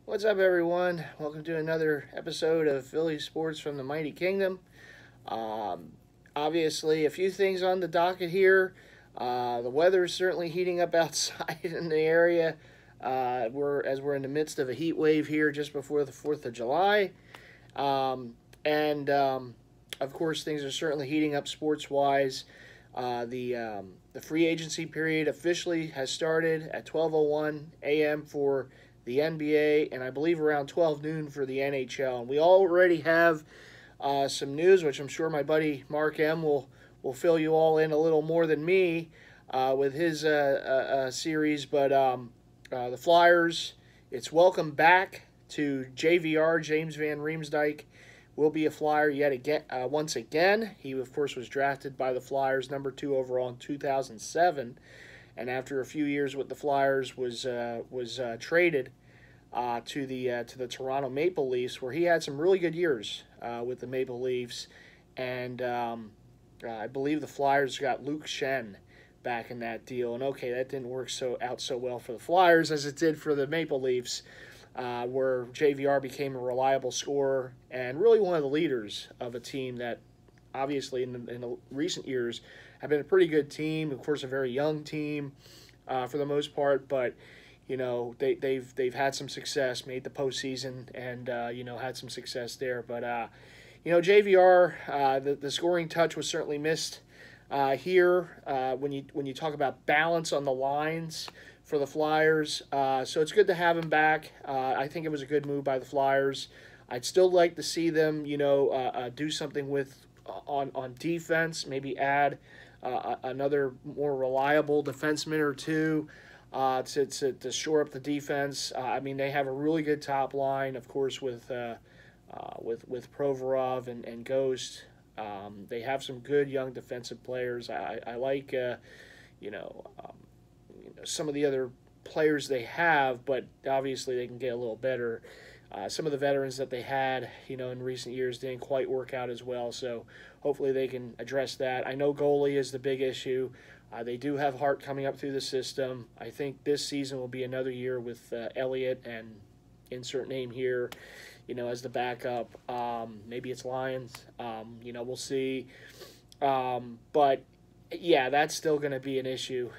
What's up, everyone? Welcome to another episode of Philly Sports from the Mighty Kingdom. Um, Obviously, a few things on the docket here. The weather is certainly heating up outside in the area. We're in the midst of a heat wave here just before the 4th of July. And of course, things are certainly heating up sports-wise. The free agency period officially has started at 12:01 a.m. for the NBA, and I believe around 12 noon for the NHL. And we already have some news, which I'm sure my buddy Mark M will fill you all in a little more than me with his series. But the Flyers, it's welcome back to JVR. James Van Riemsdyk will be a Flyer yet again. Once again, he of course was drafted by the Flyers, number 2 overall in 2007, and after a few years with the Flyers was traded to the Toronto Maple Leafs, where he had some really good years with the Maple Leafs, and I believe the Flyers got Luke Schenn back in that deal. And okay, that didn't work so well for the Flyers as it did for the Maple Leafs, where JVR became a reliable scorer and really one of the leaders of a team that obviously in the recent years have been a pretty good team. Of course, a very young team for the most part, but you know they've had some success, made the postseason, and had some success there. But JVR, the scoring touch was certainly missed here when you talk about balance on the lines for the Flyers. So it's good to have him back. I think it was a good move by the Flyers. I'd still like to see them, do something with on defense. Maybe add another more reliable defenseman or two to shore up the defense. They have a really good top line, of course, with Provorov and Ghost. They have some good young defensive players. I like some of the other players they have, but obviously they can get a little better. Some of the veterans that they had, in recent years didn't quite work out as well, so hopefully they can address that. I know goalie is the big issue. They do have Hart coming up through the system. I think this season will be another year with Elliott and insert name here, as the backup. Maybe it's Lions. We'll see. But, yeah, that's still going to be an issue.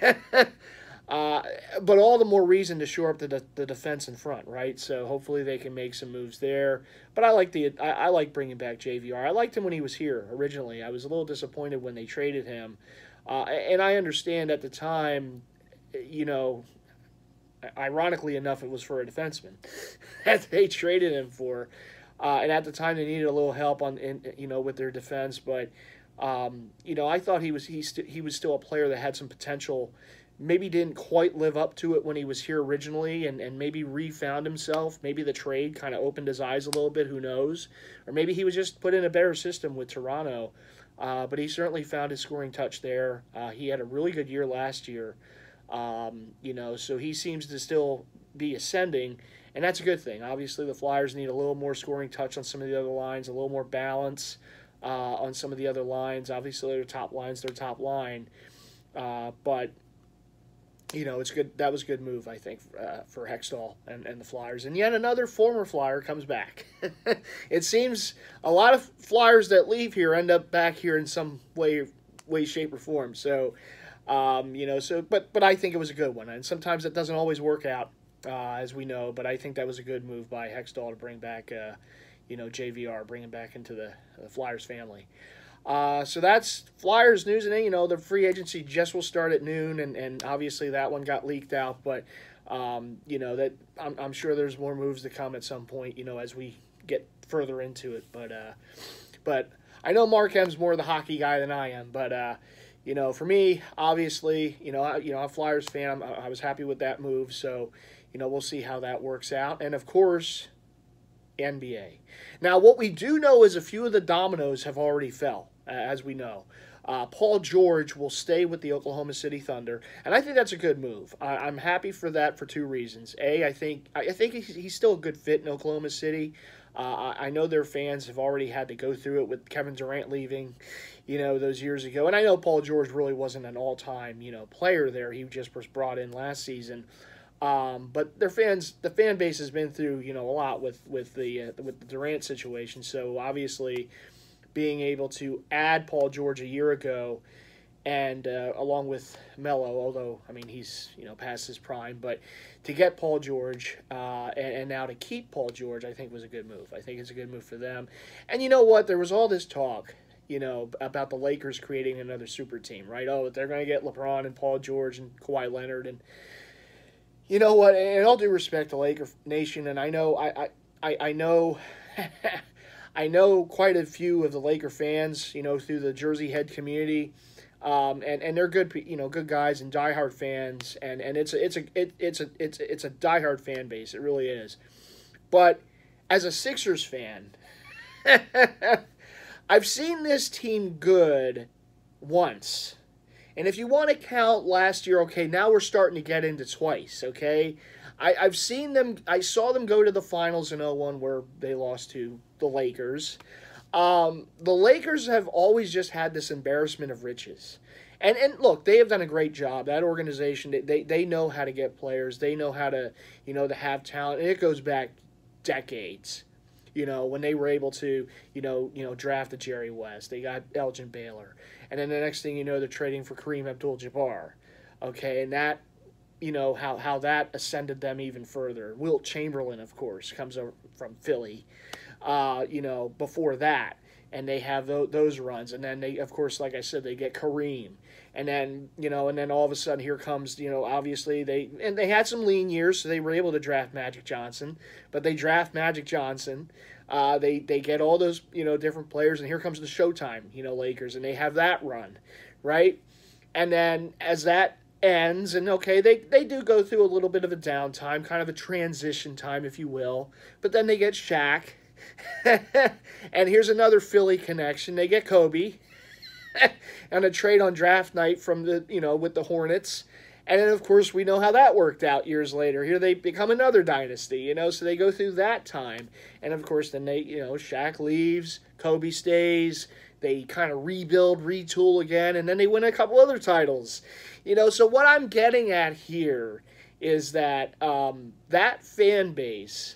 But all the more reason to shore up the defense in front, right? So hopefully they can make some moves there. But I like bringing back JVR. I liked him when he was here originally. I was a little disappointed when they traded him. And I understand at the time, ironically enough, it was for a defenseman that they traded him for. And at the time they needed a little help with their defense. But I thought he was still a player that had some potential. Maybe didn't quite live up to it when he was here originally, and maybe refound himself. Maybe the trade kind of opened his eyes a little bit, who knows? Or maybe he was just put in a better system with Toronto. But he certainly found his scoring touch there. He had a really good year last year. So he seems to still be ascending, and that's a good thing. Obviously, the Flyers need a little more scoring touch on some of the other lines, a little more balance on some of the other lines. Obviously, their top line's their top line. But it's good. That was a good move, I think, for Hextall and the Flyers. And yet another former Flyer comes back. It seems a lot of Flyers that leave here end up back here in some way, shape, or form. So, but I think it was a good one. And sometimes it doesn't always work out, as we know. But I think that was a good move by Hextall to bring back, JVR, bring him back into the Flyers family. So that's Flyers news, and then, the free agency just will start at noon, and obviously that one got leaked out, but that I'm sure there's more moves to come at some point, as we get further into it. But I know Mark M's more the hockey guy than I am, but for me, obviously, I'm a Flyers fan. I was happy with that move, so we'll see how that works out, and of course, NBA. Now, what we do know is a few of the dominoes have already fell, as we know. Paul George will stay with the Oklahoma City Thunder, and I think that's a good move. I'm happy for that for two reasons. A, I think he's still a good fit in Oklahoma City. I know their fans have already had to go through it with Kevin Durant leaving, those years ago. And I know Paul George really wasn't an all-time, player there. He just was brought in last season. But the fan base has been through a lot with the Durant situation. So obviously, being able to add Paul George a year ago, and along with Melo, although I mean he's past his prime, but to get Paul George and now to keep Paul George, I think was a good move. I think it's a good move for them. And you know what? There was all this talk, about the Lakers creating another super team, right? Oh, they're going to get LeBron and Paul George and Kawhi Leonard, and you know what? In all due respect to Laker Nation, and I know I know I know quite a few of the Laker fans, through the Jersey Head community, and they're good, good guys and diehard fans, and it's a diehard fan base. It really is. But as a Sixers fan, I've seen this team good once. And if you want to count last year, okay, now we're starting to get into twice, okay? I've seen them, I saw them go to the finals in 01 where they lost to the Lakers. The Lakers have always just had this embarrassment of riches. And look, they have done a great job. That organization, they know how to get players. They know how to, to have talent. And it goes back decades. When they were able to, draft a Jerry West. They got Elgin Baylor. And then the next thing you know, they're trading for Kareem Abdul-Jabbar. Okay, and that, how that ascended them even further. Wilt Chamberlain, of course, comes over from Philly, before that. And they have those runs. And then they, of course, like I said, they get Kareem. And then, and then all of a sudden here comes, obviously they had some lean years, so they were able to draft Magic Johnson. But they draft Magic Johnson. They get all those, different players, and here comes the Showtime, Lakers, and they have that run, right? And then as that ends, and okay, they do go through a little bit of a downtime, kind of a transition time, if you will, but then they get Shaq, and here's another Philly connection. They get Kobe, and a trade on draft night from the, with the Hornets. And then, of course, we know how that worked out years later. Here they become another dynasty, so they go through that time. And, of course, then they, Shaq leaves, Kobe stays, they kind of rebuild, retool again, and then they win a couple other titles. So what I'm getting at here is that that fan base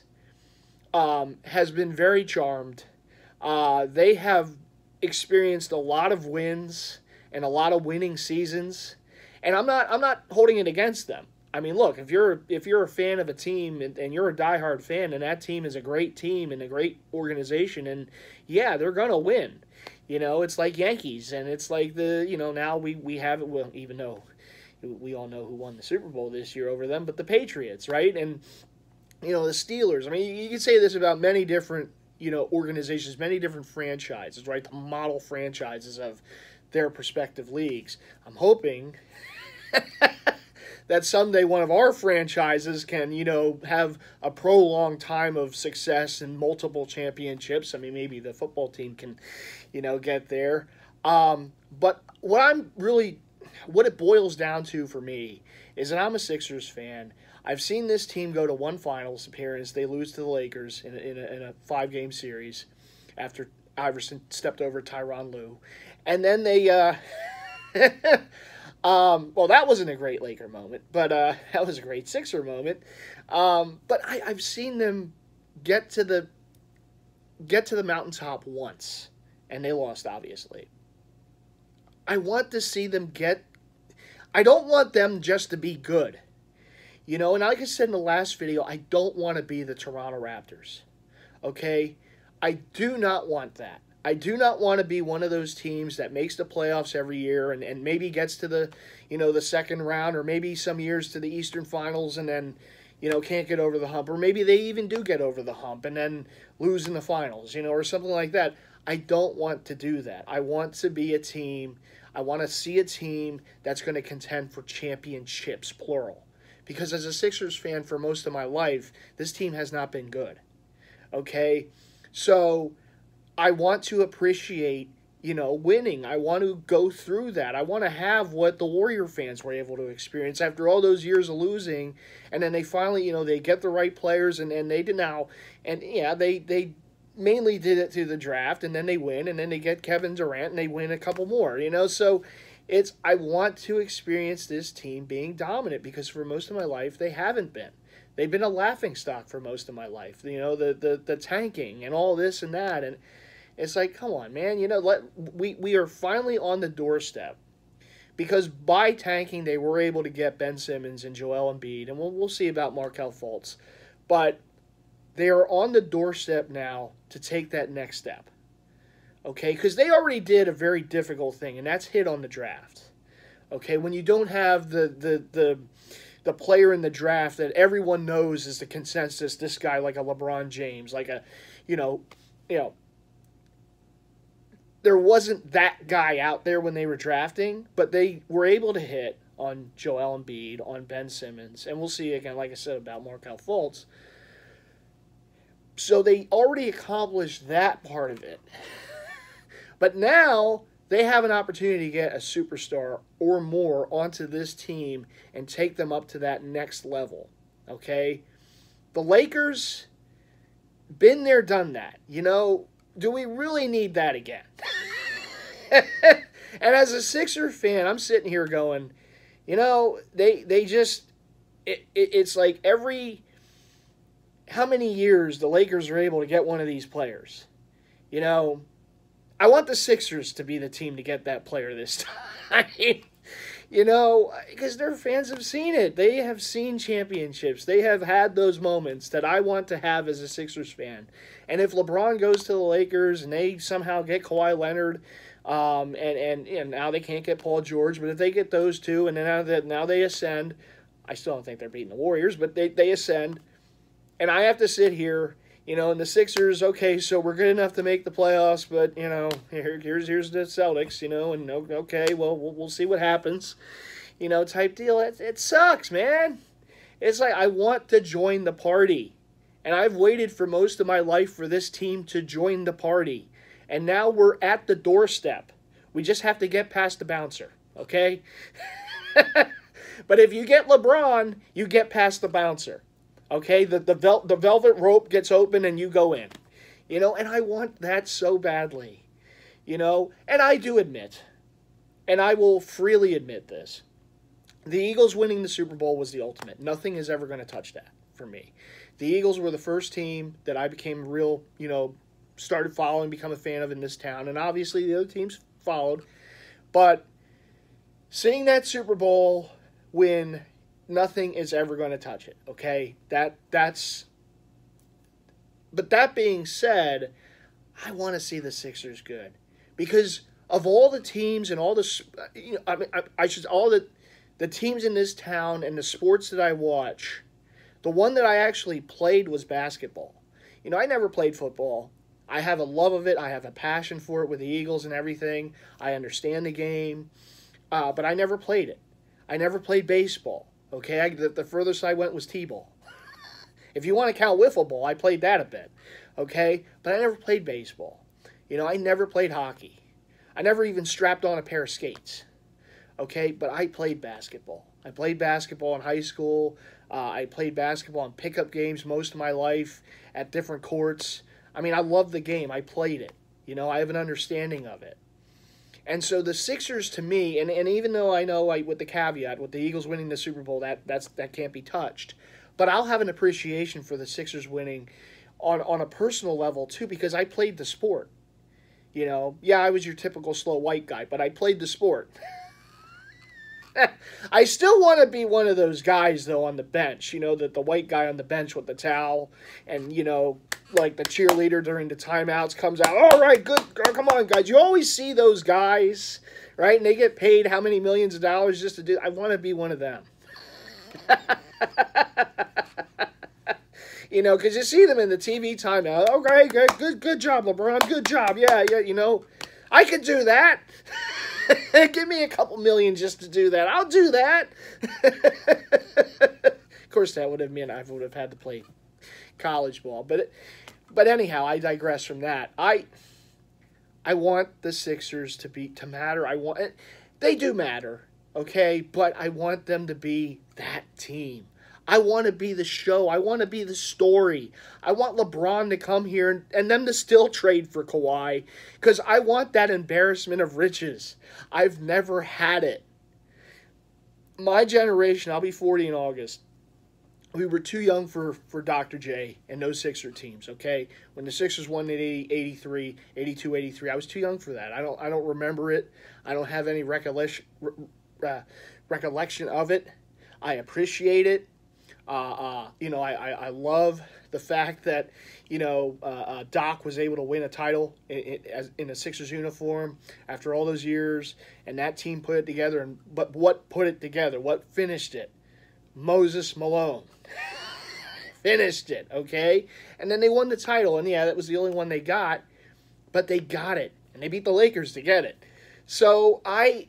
has been very charmed. They have experienced a lot of wins and a lot of winning seasons. And I'm not holding it against them. I mean, look, if you're a fan of a team and you're a diehard fan and that team is a great team and a great organization, and yeah, they're gonna win. It's like Yankees, and it's like now we have it. Well, even though we all know who won the Super Bowl this year over them, but the Patriots, right? And the Steelers. I mean, you can say this about many different organizations, many different franchises, right? The model franchises of their respective leagues. I'm hoping that someday one of our franchises can, have a prolonged time of success and multiple championships. I mean, maybe the football team can, get there. But what it boils down to for me is that I'm a Sixers fan. I've seen this team go to one finals appearance. They lose to the Lakers in a 5-game series after Iverson stepped over Tyronn Lue. And then they, well, that wasn't a great Laker moment, but that was a great Sixer moment. But I've seen them get to the mountaintop once, and they lost, obviously. I want to see them I don't want them just to be good. And like I said in the last video, I don't want to be the Toronto Raptors. Okay? I do not want that. I do not want to be one of those teams that makes the playoffs every year and maybe gets to the, the second round, or maybe some years to the Eastern Finals and then, can't get over the hump. Or maybe they even do get over the hump and then lose in the finals, or something like that. I don't want to do that. I want to be a team. I want to see a team that's going to contend for championships, plural. Because as a Sixers fan for most of my life, this team has not been good. Okay? So I want to appreciate, winning. I want to go through that. I want to have what the Warrior fans were able to experience after all those years of losing. And then they finally, they get the right players, and they did now. And, yeah, they mainly did it through the draft, and then they win, and then they get Kevin Durant, and they win a couple more, So I want to experience this team being dominant because for most of my life they haven't been. They've been a laughing stock for most of my life. You know, the tanking and all this and that, and it's like, come on, man. You know, we are finally on the doorstep because by tanking they were able to get Ben Simmons and Joel Embiid, and we'll see about Markelle Fultz, but they are on the doorstep now to take that next step. Okay, because they already did a very difficult thing, and that's hit on the draft. Okay, when you don't have the player in the draft that everyone knows is the consensus, this guy like a LeBron James, like a, you know, there wasn't that guy out there when they were drafting, but they were able to hit on Joel Embiid, on Ben Simmons, and we'll see again, like I said, about Markelle Fultz. So they already accomplished that part of it. But now they have an opportunity to get a superstar or more onto this team and take them up to that next level. Okay? The Lakers, been there, done that. You know, do we really need that again? And as a Sixer fan, I'm sitting here going, you know, they just, it's like every, how many years the Lakers are able to get one of these players. You know, I want the Sixers to be the team to get that player this time. You know, because their fans have seen it. They have seen championships. They have had those moments that I want to have as a Sixers fan. And if LeBron goes to the Lakers and they somehow get Kawhi Leonard, and now they can't get Paul George, but if they get those two, and then now they ascend, I still don't think they're beating the Warriors, but they ascend, and I have to sit here, you know, and the Sixers, okay, so we're good enough to make the playoffs, but, you know, here's the Celtics, you know, and okay, well, we'll see what happens, you know, type deal. It sucks, man. It's like I want to join the party, and I've waited for most of my life for this team to join the party, and now we're at the doorstep. We just have to get past the bouncer, okay? But if you get LeBron, you get past the bouncer. Okay, the velvet rope gets open and you go in. You know, and I want that so badly. You know, and I do admit, and I will freely admit this, the Eagles winning the Super Bowl was the ultimate. Nothing is ever going to touch that for me. The Eagles were the first team that I became real, you know, started following, become a fan of in this town. And obviously the other teams followed. But seeing that Super Bowl win, nothing is ever going to touch it, okay? That's... But that being said, I want to see the Sixers good. Because of all the teams and all the... You know, I mean, I should... All the teams in this town and the sports that I watch, the one that I actually played was basketball. You know, I never played football. I have a love of it. I have a passion for it with the Eagles and everything. I understand the game. But I never played it. I never played baseball. Okay, the furthest I went was T-ball. If you want to count wiffle ball, I played that a bit. Okay, but I never played baseball. You know, I never played hockey. I never even strapped on a pair of skates. Okay, but I played basketball. I played basketball in high school. I played basketball in pickup games most of my life at different courts. I mean, I love the game. I played it. You know, I have an understanding of it. And so the Sixers, to me, and even though I know, with the caveat, with the Eagles winning the Super Bowl, that can't be touched. But I'll have an appreciation for the Sixers winning on a personal level, too, because I played the sport. You know, yeah, I was your typical slow white guy, but I played the sport. I still want to be one of those guys, though, on the bench. You know, the white guy on the bench with the towel and, you know, like the cheerleader during the timeouts comes out. All right, good. Come on, guys. You always see those guys, right? And they get paid how many millions of dollars just to do. I want to be one of them. You know, because you see them in the TV timeout. Okay, good job, LeBron. Good job. Yeah, you know. I could do that. Give me a couple million just to do that. I'll do that. Of course, that would have meant I would have had to play college ball. But anyhow, I digress from that. I want the Sixers to matter. They do matter, okay? But I want them to be that team. I want to be the show. I want to be the story. I want LeBron to come here and them to still trade for Kawhi because I want that embarrassment of riches. I've never had it. My generation, I'll be 40 in August. We were too young for Dr. J and those Sixer teams, okay? When the Sixers won in 83, 82, 83, I was too young for that. I don't remember it. I don't have any recollection of it. I appreciate it. I love the fact that, Doc was able to win a title in a Sixers uniform after all those years, and that team put it together. But what put it together? What finished it? Moses Malone. Finished it, okay? And then they won the title, and yeah, that was the only one they got, but they got it, and they beat the Lakers to get it. So I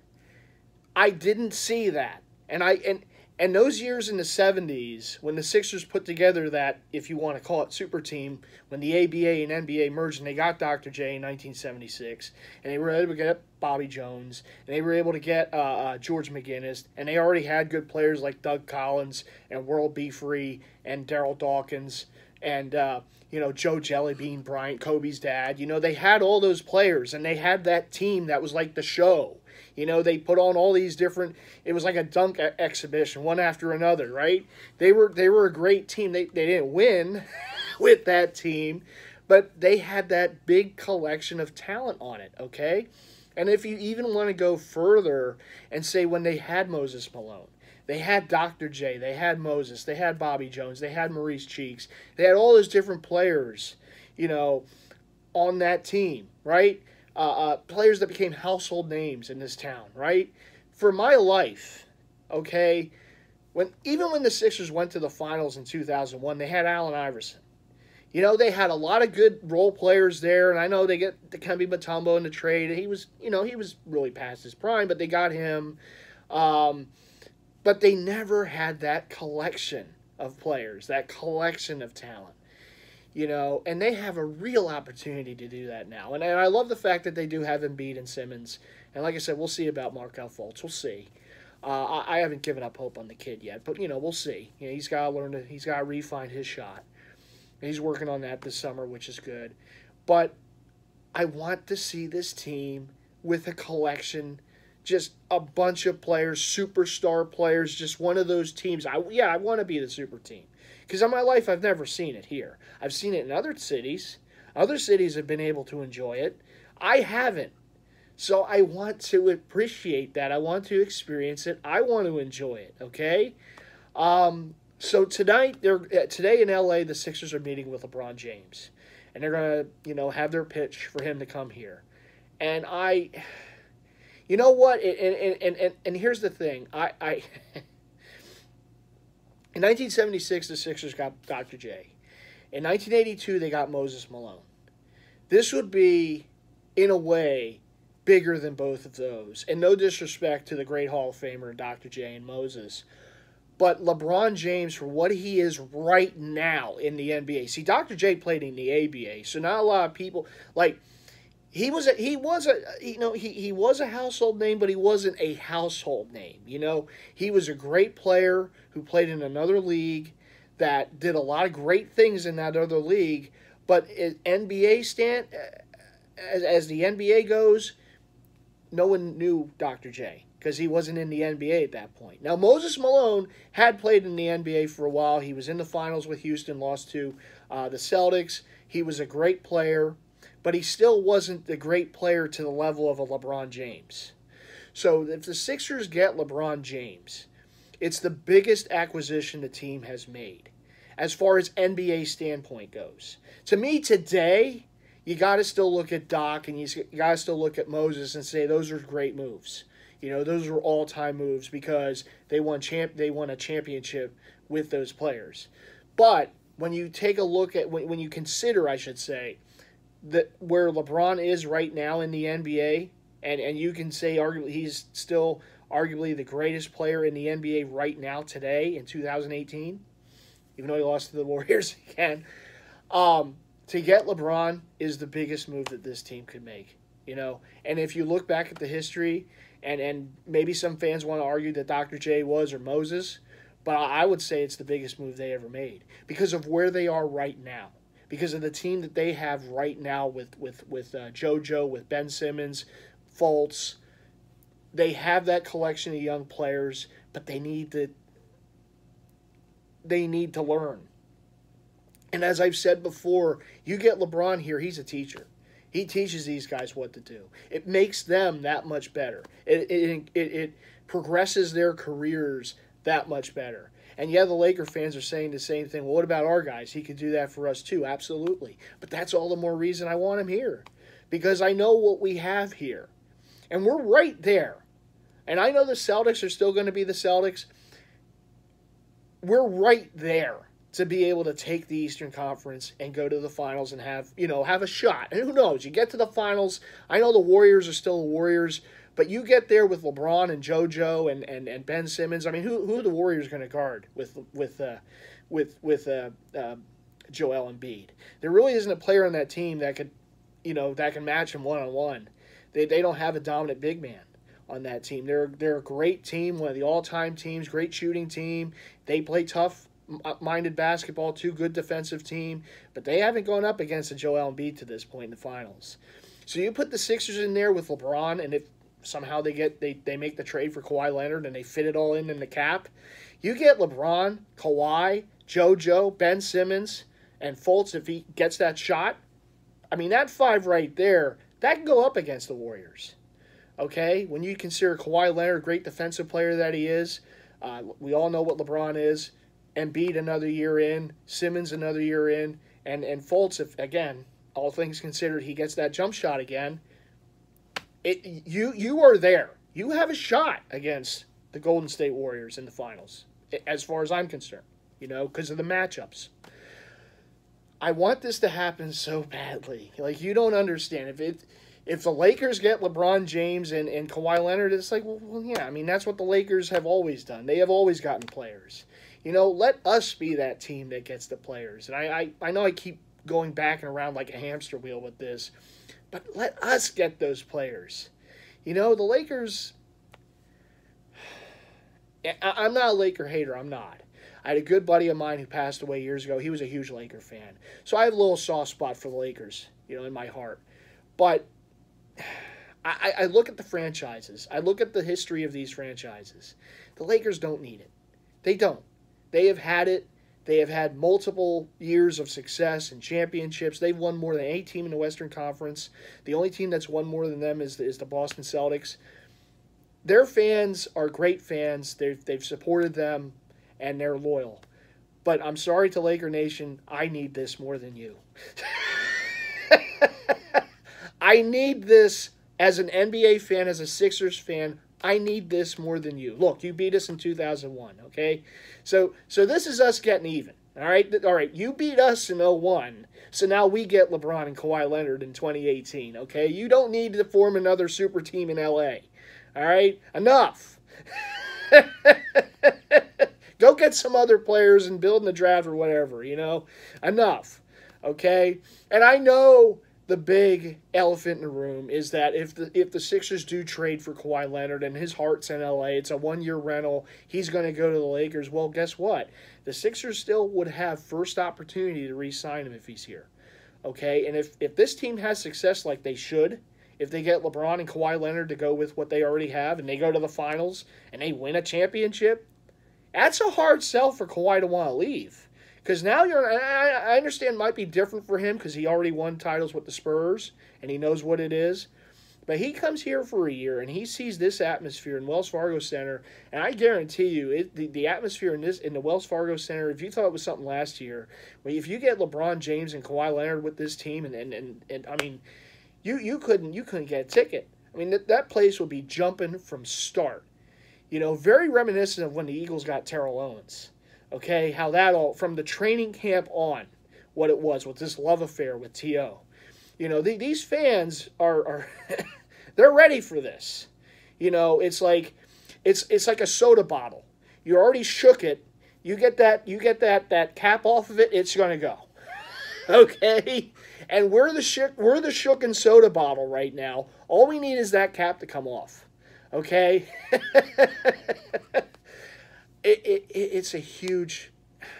didn't see that. And those years in the 70s, when the Sixers put together that, if you want to call it super team, when the ABA and NBA merged and they got Dr. J in 1976, and they were able to get Bobby Jones, and they were able to get George McGinnis, and they already had good players like Doug Collins and World B. Free and Darryl Dawkins and, Joe Jellybean Bryant, Kobe's dad. They had all those players, and they had that team that was like the show. They put on all these different. It was like a dunk exhibition, one after another, right? They were a great team. They didn't win with that team, but they had that big collection of talent on it. Okay, and if you even want to go further and say when they had Moses Malone, they had Dr. J, they had Moses, they had Bobby Jones, they had Maurice Cheeks, they had all those different players, on that team, right? Players that became household names in this town, right? For my life, okay, even when the Sixers went to the finals in 2001, they had Allen Iverson. They had a lot of good role players there, and I know they get Dikembe Mutombo in the trade. He was really past his prime, but they got him. But they never had that collection of players, that collection of talent. And they have a real opportunity to do that now. And I love the fact that they do have Embiid and Simmons. And like I said, we'll see about Markelle Fultz. We'll see. I haven't given up hope on the kid yet, but, we'll see. He's got to he's got to refine his shot. And he's working on that this summer, which is good. But I want to see this team with a collection, just a bunch of players, superstar players, just one of those teams. I want to be the super team. Because in my life, I've never seen it here. I've seen it in other cities. Other cities have been able to enjoy it. I haven't. So I want to appreciate that. I want to experience it. I want to enjoy it, okay? So today in LA, the Sixers are meeting with LeBron James. And they're going to, have their pitch for him to come here. And you know what? And here's the thing. In 1976, the Sixers got Dr. J. In 1982, they got Moses Malone. This would be, in a way, bigger than both of those. And no disrespect to the great Hall of Famer, Dr. J and Moses. But LeBron James, for what he is right now in the NBA. See, Dr. J played in the ABA, so not a lot of people, he was a household name, but he wasn't a household name. He was a great player who played in another league that did a lot of great things in that other league. But as the NBA goes, no one knew Dr. J because he wasn't in the NBA at that point. Now, Moses Malone had played in the NBA for a while. He was in the finals with Houston, lost to the Celtics. He was a great player. But he still wasn't the great player to the level of a LeBron James. So if the Sixers get LeBron James, it's the biggest acquisition the team has made as far as NBA standpoint goes. To me today, you got to still look at Doc and you got to still look at Moses and say those are great moves. Those are all-time moves because they won a championship with those players. But when you take a look at when you consider, I should say, that where LeBron is right now in the NBA, and you can say arguably he's still arguably the greatest player in the NBA right now today in 2018, even though he lost to the Warriors again. To get LeBron is the biggest move that this team could make, And if you look back at the history, and maybe some fans want to argue that Dr. J was or Moses, but I would say it's the biggest move they ever made because of where they are right now, because of the team that they have right now with JoJo, with Ben Simmons, Fultz. They have that collection of young players, but they need to learn. And as I've said before, you get LeBron here, he's a teacher. He teaches these guys what to do. It makes them that much better. It progresses their careers that much better. And yeah, the Laker fans are saying the same thing. Well, what about our guys? He could do that for us too. Absolutely. But that's all the more reason I want him here. Because I know what we have here. And we're right there. And I know the Celtics are still going to be the Celtics. We're right there to be able to take the Eastern Conference and go to the finals and have a shot. And who knows? You get to the finals. I know the Warriors are still the Warriors, but you get there with LeBron and JoJo and Ben Simmons. I mean, who are the Warriors going to guard with Joel Embiid? There really isn't a player on that team that could, that can match him one-on-one. They don't have a dominant big man on that team. They're a great team, one of the all-time teams, great shooting team. They play tough-minded basketball, too, good defensive team, but they haven't gone up against a Joel Embiid to this point in the finals. So you put the Sixers in there with LeBron, and if somehow they make the trade for Kawhi Leonard and they fit it all in the cap, you get LeBron, Kawhi, JoJo, Ben Simmons, and Fultz if he gets that shot. I mean, that five right there, that can go up against the Warriors. Okay? When you consider Kawhi Leonard, great defensive player that he is, we all know what LeBron is. Embiid another year in, Simmons another year in, and Fultz, if, again, all things considered, he gets that jump shot again, you are there. You have a shot against the Golden State Warriors in the finals, as far as I'm concerned, because of the matchups. I want this to happen so badly. Like, you don't understand. If the Lakers get LeBron James and Kawhi Leonard, it's like, well, yeah, I mean, that's what the Lakers have always done. They have always gotten players. Let us be that team that gets the players. And I know I keep going back and around like a hamster wheel with this, but let us get those players. The Lakers, I'm not a Laker hater. I'm not. I had a good buddy of mine who passed away years ago. He was a huge Laker fan. So I have a little soft spot for the Lakers, in my heart. But I look at the franchises. I look at the history of these franchises. The Lakers don't need it. They don't. They have had it. They have had multiple years of success and championships. They've won more than any team in the Western Conference. The only team that's won more than them is the Boston Celtics. Their fans are great fans. They've supported them, and they're loyal. But I'm sorry to Laker Nation, I need this more than you. I need this as an NBA fan, as a Sixers fan. I need this more than you. Look, you beat us in 2001, okay? So this is us getting even, all right? All right, you beat us in 2001, so now we get LeBron and Kawhi Leonard in 2018, okay? You don't need to form another super team in LA, all right? Enough. Go get some other players and build in the draft or whatever, Enough, okay? And I know the big elephant in the room is that if the Sixers do trade for Kawhi Leonard and his heart's in LA, it's a one-year rental, he's going to go to the Lakers. Well, guess what? The Sixers still would have first opportunity to re-sign him if he's here. Okay? And if this team has success like they should, if they get LeBron and Kawhi Leonard to go with what they already have and they go to the finals and they win a championship, that's a hard sell for Kawhi to want to leave. Because now I understand it might be different for him because he already won titles with the Spurs and he knows what it is. But he comes here for a year and he sees this atmosphere in Wells Fargo Center, and I guarantee you, the atmosphere in the Wells Fargo Center, if you thought it was something last year, if you get LeBron James and Kawhi Leonard with this team, and I mean, you couldn't get a ticket. I mean, that place would be jumping from start. Very reminiscent of when the Eagles got Terrell Owens. Okay, how that all, from the training camp on, what it was with this love affair with T.O. These fans are they're ready for this. It's like a soda bottle. You already shook it. You get that cap off of it, it's gonna go. Okay? And we're the shooken soda bottle right now. All we need is that cap to come off. Okay? it's a huge.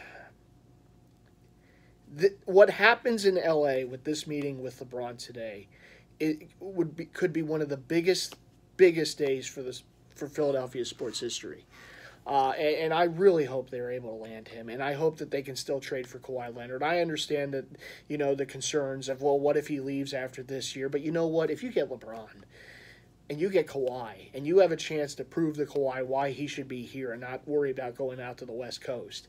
What happens in LA with this meeting with LeBron today, could be one of the biggest days for Philadelphia sports history. And I really hope they're able to land him, and I hope that they can still trade for Kawhi Leonard. I understand that, the concerns of, well, what if he leaves after this year? But you know what? If you get LeBron and you get Kawhi and you have a chance to prove to Kawhi why he should be here and not worry about going out to the West Coast,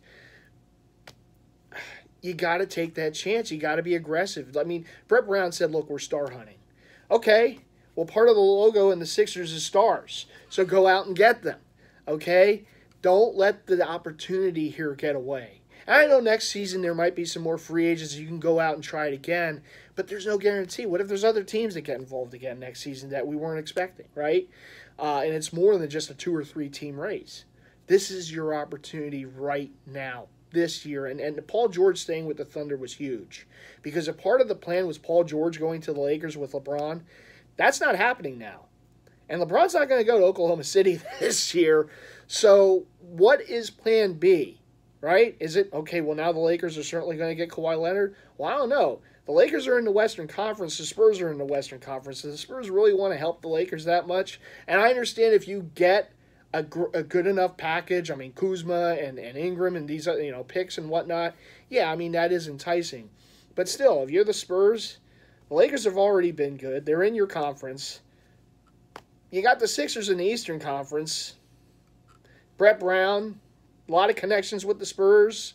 you got to take that chance. You got to be aggressive. I mean, Brett Brown said, look, we're star hunting. Okay, well, part of the logo in the Sixers is stars, so go out and get them. Okay? Don't let the opportunity here get away. And I know next season there might be some more free agents. You can go out and try it again, but there's no guarantee. What if there's other teams that get involved again next season that we weren't expecting, right? And it's more than just a 2 or 3 team race. This is your opportunity right now, this year. And Paul George staying with the Thunder was huge, because a part of the plan was Paul George going to the Lakers with LeBron. That's not happening now. And LeBron's not going to go to Oklahoma City this year. So what is plan B, right? Is it, okay, well, now the Lakers are certainly going to get Kawhi Leonard? Well, I don't know. The Lakers are in the Western Conference. The Spurs are in the Western Conference. Do the Spurs really want to help the Lakers that much? And I understand if you get a good enough package, I mean, Kuzma and Ingram and these, picks and whatnot, yeah, I mean, that is enticing. But still, if you're the Spurs, the Lakers have already been good. They're in your conference. You got the Sixers in the Eastern Conference. Brett Brown, a lot of connections with the Spurs.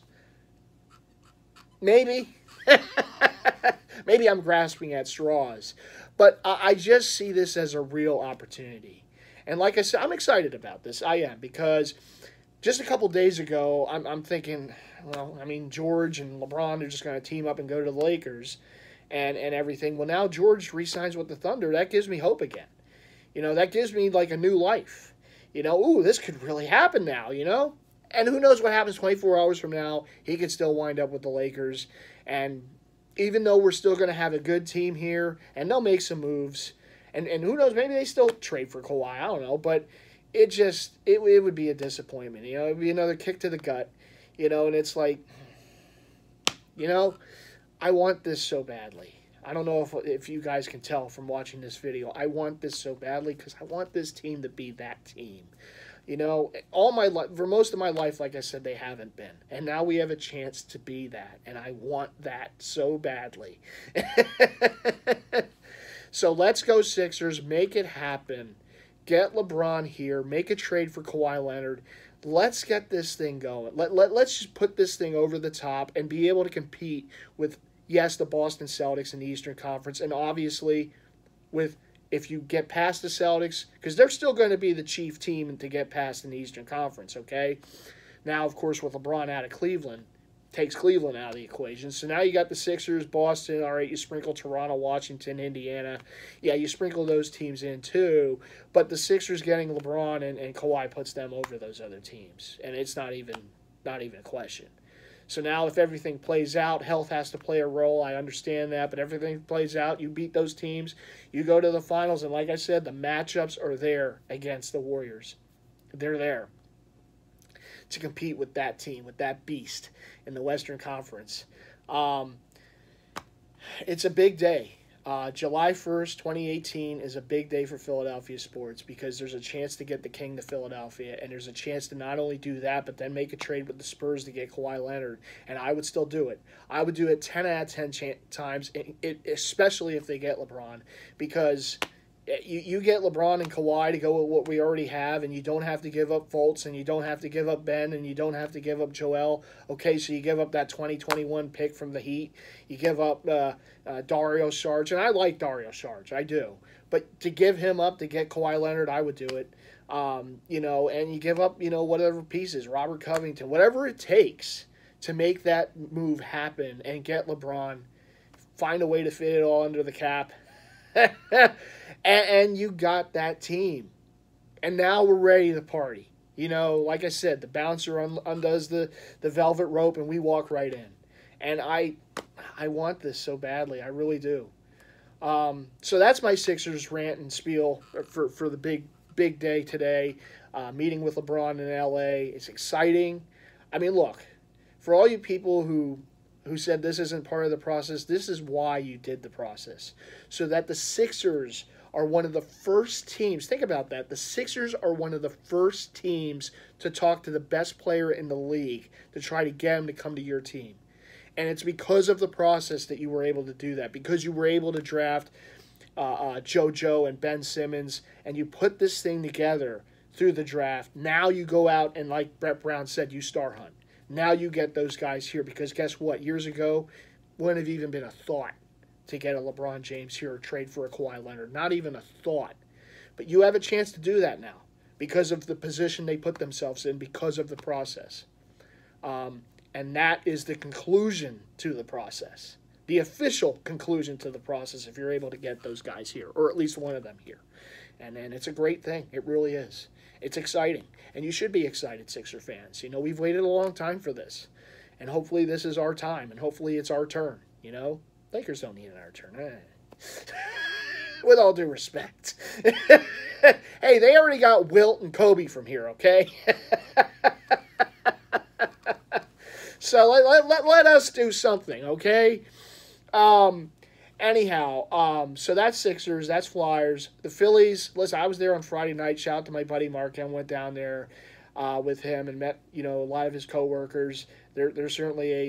Maybe. Maybe I'm grasping at straws. But I just see this as a real opportunity. And like I said, I'm excited about this. I am, because just a couple days ago, I'm thinking, well, I mean, George and LeBron are just going to team up and go to the Lakers and everything. Well, now George re-signs with the Thunder. That gives me hope again. That gives me like a new life. Ooh, this could really happen now, And who knows what happens 24 hours from now. He could still wind up with the Lakers. And even though we're still going to have a good team here, and they'll make some moves, and who knows, maybe they still trade for Kawhi, I don't know. But it would be a disappointment. It would be another kick to the gut. And it's like, I want this so badly. I don't know if you guys can tell from watching this video. I want this so badly because I want this team to be that team. All my life, for most of my life, like I said, they haven't been. And now we have a chance to be that. And I want that so badly. So let's go Sixers. Make it happen. Get LeBron here. Make a trade for Kawhi Leonard. Let's get this thing going. Let's just put this thing over the top and be able to compete with, yes, the Boston Celtics in the Eastern Conference, and obviously if you get past the Celtics, because they're still going to be the chief team to get past in the Eastern Conference, okay? Now, of course, with LeBron out of Cleveland, takes Cleveland out of the equation. So now you got the Sixers, Boston, all right, you sprinkle Toronto, Washington, Indiana. Yeah, you sprinkle those teams in too, but the Sixers getting LeBron and Kawhi puts them over those other teams, and it's not even a question. So now if everything plays out, health has to play a role. I understand that, but everything plays out. You beat those teams. You go to the finals, and like I said, the matchups are there against the Warriors. They're there to compete with that team, with that beast in the Western Conference. It's a big day. July 1st, 2018 is a big day for Philadelphia sports because there's a chance to get the King to Philadelphia, and there's a chance to not only do that, but then make a trade with the Spurs to get Kawhi Leonard, and I would still do it. I would do it 10 out of 10 times, especially if they get LeBron, because you get LeBron and Kawhi to go with what we already have, and you don't have to give up Fultz, and you don't have to give up Ben, and you don't have to give up Joel. Okay, so you give up that 2021 pick from the Heat. You give up Dario Saric, and I like Dario Saric, I do. But to give him up to get Kawhi Leonard, I would do it. And you give up, whatever pieces, Robert Covington, whatever it takes to make that move happen and get LeBron, find a way to fit it all under the cap. And you got that team. And now we're ready to party. Like I said, the bouncer undoes the velvet rope and we walk right in. And I want this so badly. I really do. So that's my Sixers rant and spiel for the big day today. Meeting with LeBron in LA. It's exciting. I mean, look, for all you people who said this isn't part of the process, this is why you did the process. So that the Sixers are one of the first teams, think about that, the Sixers are one of the first teams to talk to the best player in the league to try to get him to come to your team. And it's because of the process that you were able to do that, because you were able to draft JoJo and Ben Simmons, and you put this thing together through the draft. Now you go out and, like Brett Brown said, you star hunt. Now you get those guys here, because guess what? Years ago, wouldn't have even been a thought to get a LeBron James here or trade for a Kawhi Leonard. Not even a thought. But you have a chance to do that now because of the position they put themselves in, because of the process. And that is the conclusion to the process. The official conclusion to the process, if you're able to get those guys here, or at least one of them here. And it's a great thing. It really is. It's exciting. And you should be excited, Sixer fans. You know, we've waited a long time for this. And hopefully this is our time. And hopefully it's our turn, you know. Lakers don't need our turn. With all due respect. Hey, they already got Wilt and Kobe from here, okay? So let us do something, okay? Anyhow, so that's Sixers, that's Flyers. The Phillies, listen, I was there on Friday night. Shout out to my buddy Mark. I went down there with him and met, you know, a lot of his coworkers. They're certainly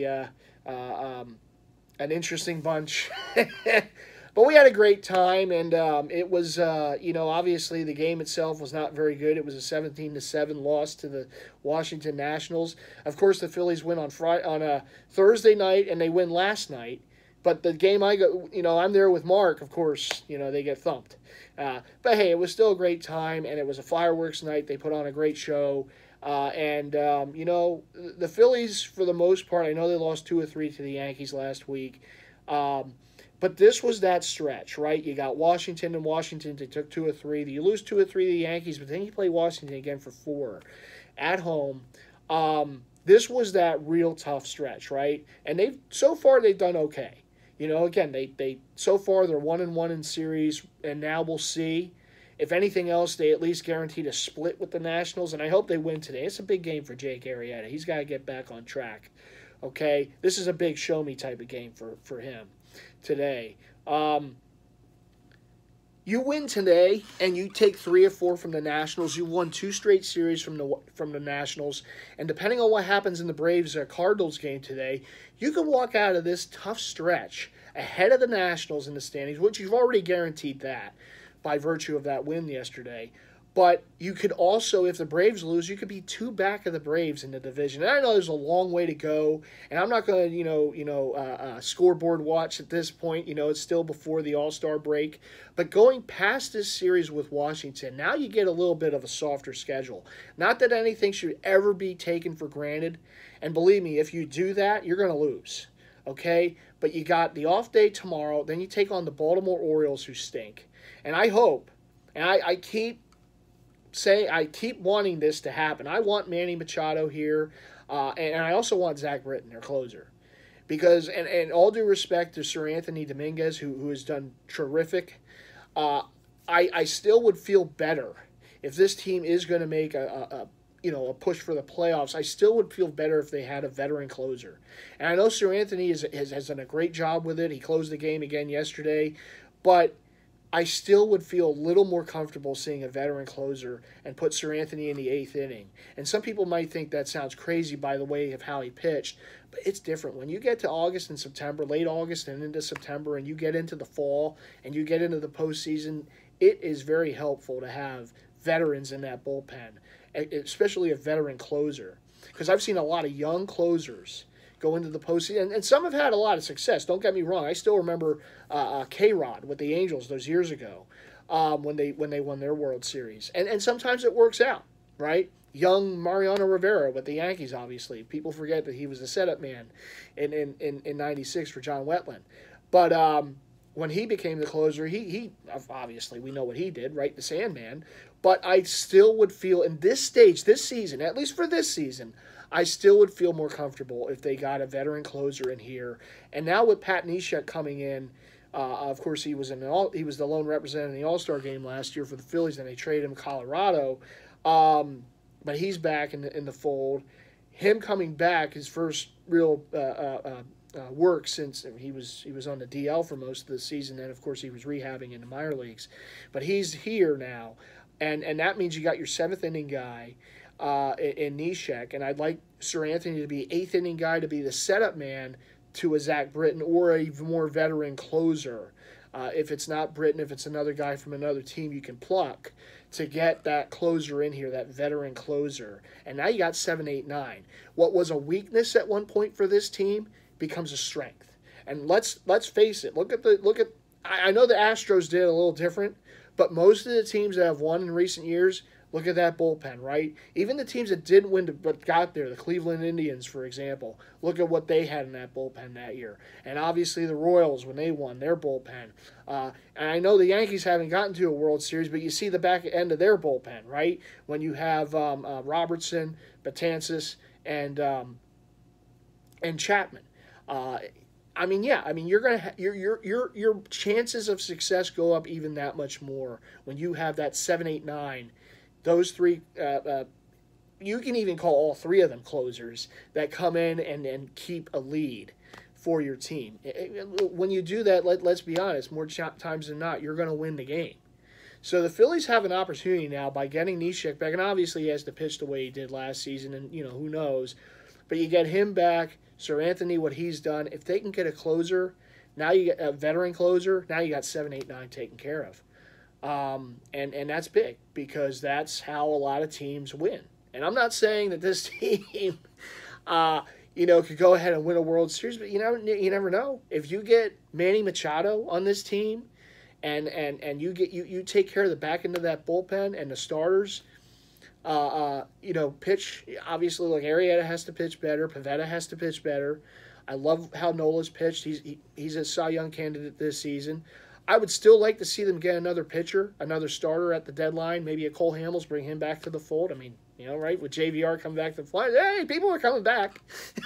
an interesting bunch. But we had a great time, and it was, you know, obviously the game itself was not very good. It was a 17-7 loss to the Washington Nationals. Of course, the Phillies win on a Thursday night, and they win last night. But the game I go, you know, I'm there with Mark, of course, you know, they get thumped. But hey, it was still a great time, and it was a fireworks night. They put on a great show. You know, the Phillies, for the most part, I know they lost 2 or 3 to the Yankees last week. But this was that stretch, right? You got Washington, they took 2 or 3. You lose 2 or 3 to the Yankees, but then you play Washington again for 4 at home. This was that real tough stretch, right? And so far they've done okay. You know, again, they so far they're 1-1 in series, and now we'll see. If anything else, they at least guaranteed a split with the Nationals, and I hope they win today. It's a big game for Jake Arrieta. He's got to get back on track. Okay, this is a big show-me type of game for him today. You win today, and you take 3 or 4 from the Nationals. You won 2 straight series from the Nationals, and depending on what happens in the Braves-Cardinals game today, you can walk out of this tough stretch ahead of the Nationals in the standings, which you've already guaranteed that by virtue of that win yesterday. But you could also, if the Braves lose, you could be 2 back of the Braves in the division. And I know there's a long way to go, and I'm not going to, scoreboard watch at this point. You know, it's still before the All-Star break. But going past this series with Washington, now you get a little bit of a softer schedule. Not that anything should ever be taken for granted. And believe me, if you do that, you're going to lose. Okay? But you got the off day tomorrow. Then you take on the Baltimore Orioles, who stink. And I hope, and I keep wanting this to happen. I want Manny Machado here, and I also want Zach Britton, their closer. Because, and all due respect to Sir Anthony Dominguez, who has done terrific, I still would feel better if this team is going to make a push for the playoffs. I still would feel better if they had a veteran closer. And I know Sir Anthony has done a great job with it. He closed the game again yesterday, but I still would feel a little more comfortable seeing a veteran closer and put Sir Anthony in the 8th inning. And some people might think that sounds crazy by the way of how he pitched, but it's different. When you get to August and September, late August and into September, and you get into the fall and you get into the postseason, it is very helpful to have veterans in that bullpen, especially a veteran closer. Because I've seen a lot of young closers go into the postseason, and some have had a lot of success. Don't get me wrong. I still remember K-Rod with the Angels those years ago when they won their World Series. And sometimes it works out, right? Young Mariano Rivera with the Yankees, obviously. People forget that he was the setup man in 96 for John Wetland. But when he became the closer, he obviously, we know what he did, right? The Sandman. But I still would feel in this stage, this season, at least for this season, I still would feel more comfortable if they got a veteran closer in here. And now with Pat Neshek coming in, Of course, he was the lone representative in the All-Star game last year for the Phillies, and they traded him to Colorado. But he's back in the fold. Him coming back, his first real work since he was on the DL for most of the season. Then, of course, he was rehabbing in the minor leagues. But he's here now, and that means you got your seventh inning guy in Neshek, and I'd like Sir Anthony to be eighth inning guy, to be the setup man to a Zach Britton or a more veteran closer. If it's not Britton, if it's another guy from another team you can pluck to get that closer in here, that veteran closer. And now you got 7, 8, 9. What was a weakness at one point for this team becomes a strength. And let's face it. Look at. I know the Astros did a little different, but most of the teams that have won in recent years, look at that bullpen, right? Even the teams that didn't win but got there, the Cleveland Indians, for example, look at what they had in that bullpen that year. And obviously the Royals, when they won, their bullpen. And I know the Yankees haven't gotten to a World Series, but you see the back end of their bullpen, right? When you have Robertson, Betances, and Chapman. You're gonna your chances of success go up even that much more when you have that 7, 8, 9. Those three, you can even call all three of them closers that come in and keep a lead for your team. When you do that, let's be honest, more times than not, you're going to win the game. So the Phillies have an opportunity now by getting Neshek back, and obviously he has to pitch the way he did last season, and who knows. But you get him back, Sir Anthony, what he's done. If they can get a closer, now you get a veteran closer, now you got 7, 8, 9 taken care of. And that's big because that's how a lot of teams win. And I'm not saying that this team, could go ahead and win a World Series, but you never know. If you get Manny Machado on this team, and you take care of the back end of that bullpen and the starters, pitch. Obviously, like Arrieta has to pitch better, Pivetta has to pitch better. I love how Nola's pitched. He's a Cy Young candidate this season. I would still like to see them get another pitcher, another starter at the deadline. Maybe a Cole Hamels, bring him back to the fold. I mean, right? With JVR coming back to the fly, hey, people are coming back.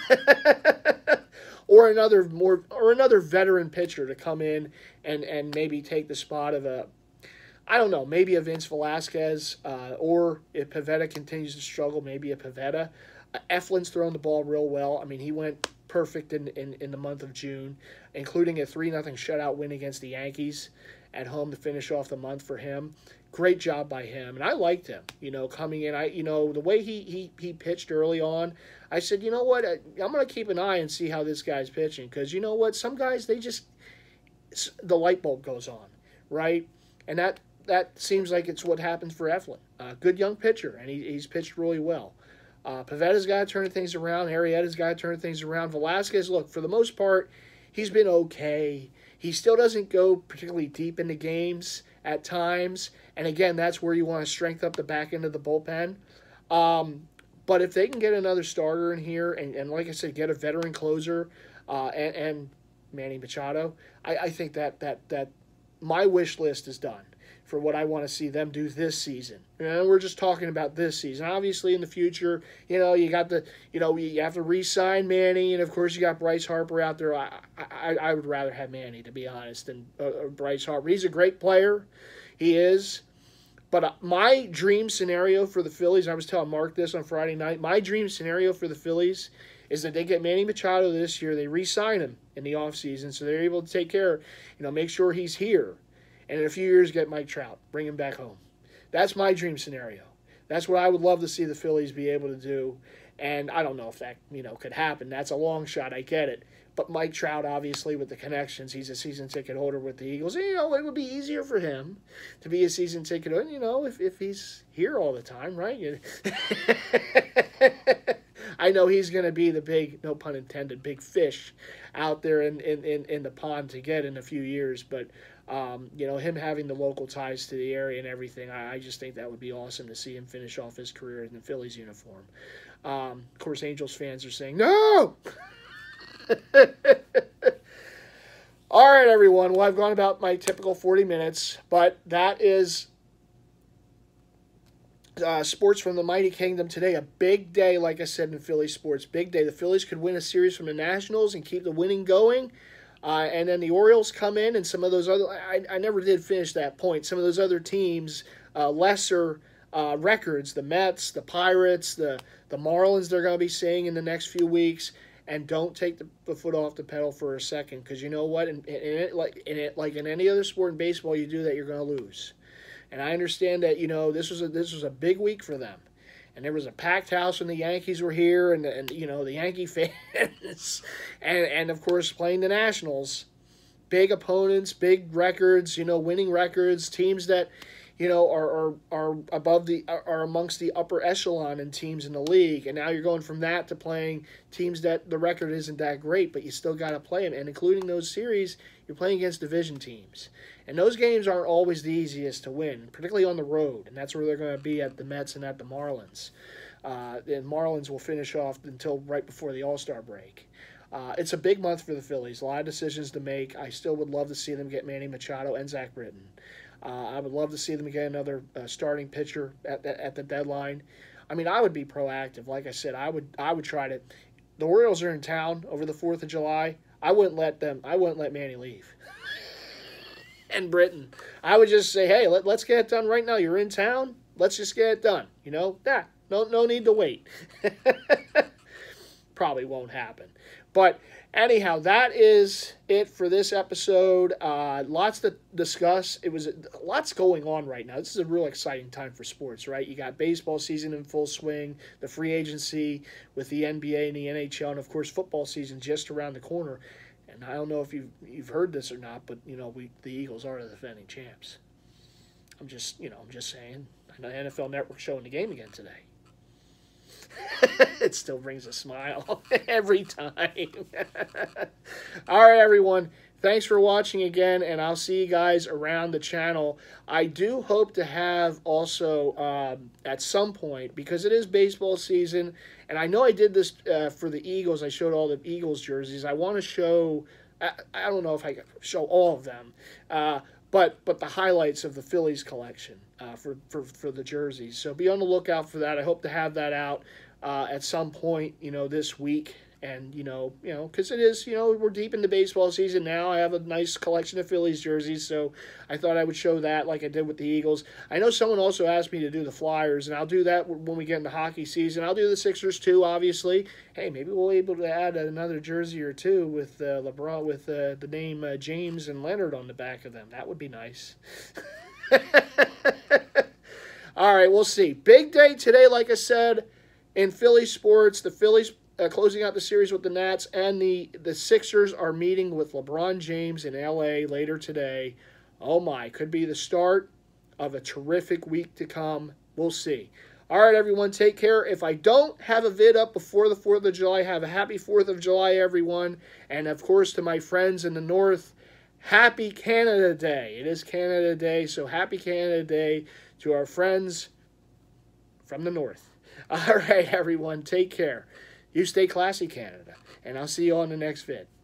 or another veteran pitcher to come in and maybe take the spot of maybe a Vince Velasquez, or if Pivetta continues to struggle, maybe a Pivetta. Eflin's throwing the ball real well. I mean, he went perfect in the month of June, including a 3-0 shutout win against the Yankees at home to finish off the month for him. Great job by him, and I liked him. Coming in, the way he pitched early on, I said, you know what, I'm going to keep an eye and see how this guy's pitching, because you know what, some guys the light bulb goes on, right, and that seems like it's what happens for Eflin. Good young pitcher, and he's pitched really well. Pivetta's got to turn things around. Arrieta's got to turn things around. Velasquez, look, for the most part, he's been okay. He still doesn't go particularly deep into games at times. And again, that's where you want to strengthen up the back end of the bullpen. But if they can get another starter in here and like I said, get a veteran closer and Manny Machado, I think that my wish list is done for what I want to see them do this season. We're just talking about this season. Obviously, in the future, you got you have to re-sign Manny, and of course you got Bryce Harper out there. I would rather have Manny, to be honest, than Bryce Harper. He's a great player, he is. But my dream scenario for the Phillies, I was telling Mark this on Friday night, my dream scenario for the Phillies is that they get Manny Machado this year, they re-sign him in the offseason, so they're able to take care, make sure he's here. And in a few years, get Mike Trout, bring him back home. That's my dream scenario. That's what I would love to see the Phillies be able to do. And I don't know if that, could happen. That's a long shot. I get it. But Mike Trout, obviously, with the connections, he's a season ticket holder with the Eagles. And, it would be easier for him to be a season ticket holder, if he's here all the time, right? I know he's going to be the big, no pun intended, big fish out there in the pond to get in a few years. But, him having the local ties to the area and everything, I just think that would be awesome to see him finish off his career in the Phillies uniform. Of course, Angels fans are saying, no! All right, everyone. Well, I've gone about my typical 40 minutes, but that is sports from the Mighty Kingdom today. A big day, like I said, in Philly sports. Big day. The Phillies could win a series from the Nationals and keep the winning going. And then the Orioles come in, and some of those other, I never did finish that point. Some of those other teams, lesser records, the Mets, the Pirates, the Marlins, they're going to be seeing in the next few weeks. And don't take the foot off the pedal for a second, because you know what? Like in any other sport in baseball, you do that, you're going to lose. And I understand that, you know, this was a big week for them. And there was a packed house when the Yankees were here, and you know, the Yankee fans, and of course playing the Nationals, big opponents, big records, you know, winning records, teams that, you know, are above are amongst the upper echelon in teams in the league, and now you're going from that to playing teams that the record isn't that great, but you still got to play them, and including those series, you're playing against division teams, and those games aren't always the easiest to win, particularly on the road, and that's where they're going to be at the Mets and at the Marlins. The Marlins will finish off until right before the All-Star break. It's a big month for the Phillies. A lot of decisions to make. I still would love to see them get Manny Machado and Zach Britton. I would love to see them get another starting pitcher at the deadline. I mean, I would be proactive. Like I said, I would try to. The Orioles are in town over the 4th of July. I wouldn't let Manny leave. And Britton. I would just say, hey, let's get it done right now. You're in town. Let's just get it done. You know, no need to wait. Probably won't happen. But anyhow, that is it for this episode. Lots to discuss. Lots going on right now. This is a real exciting time for sports, right? You got baseball season in full swing, the free agency with the NBA and the NHL, and of course football season just around the corner. And I don't know if you've heard this or not, but you know, the Eagles are the defending champs. I'm just saying. I know NFL Network showing the game again today. It still brings a smile every time. All right, everyone. Thanks for watching again, and I'll see you guys around the channel. I do hope to have also at some point, because it is baseball season, and I know I did this for the Eagles. I showed all the Eagles jerseys. I want to show, I don't know if I can show all of them, but the highlights of the Phillies collection for the jerseys. So be on the lookout for that. I hope to have that out at some point, you know, this week. And, you know, because it is, you know, we're deep into baseball season now. I have a nice collection of Phillies jerseys, so I thought I would show that like I did with the Eagles. I know someone also asked me to do the Flyers, and I'll do that when we get into hockey season. I'll do the Sixers too, obviously. Hey, maybe we'll be able to add another jersey or two with LeBron, with the name James and Leonard on the back of them. That would be nice. All right, we'll see. Big day today, like I said, in Philly sports. The Phillies closing out the series with the Nats, and the Sixers are meeting with LeBron James in L.A. later today. Oh my, could be the start of a terrific week to come. We'll see. All right, everyone, take care. If I don't have a vid up before the 4th of July, have a happy 4th of July, everyone. And, of course, to my friends in the North, happy Canada Day. It is Canada Day, so happy Canada Day to our friends from the North. All right, everyone, take care. You stay classy, Canada, and I'll see you on the next vid.